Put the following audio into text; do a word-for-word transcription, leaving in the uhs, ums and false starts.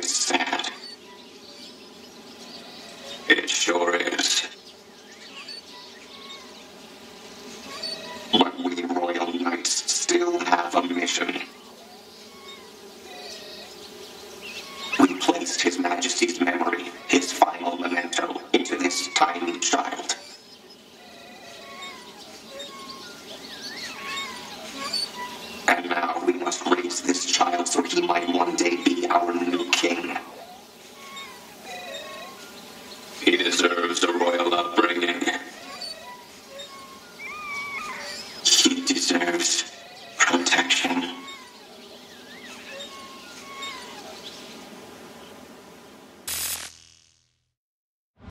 is sad. It sure is. But we Royal Knights still have a mission. We placed His Majesty's memory, his final memento, into this tiny child. And now we must raise this child so he might one day be our new king. He deserves a royal upbringing. He deserves protection.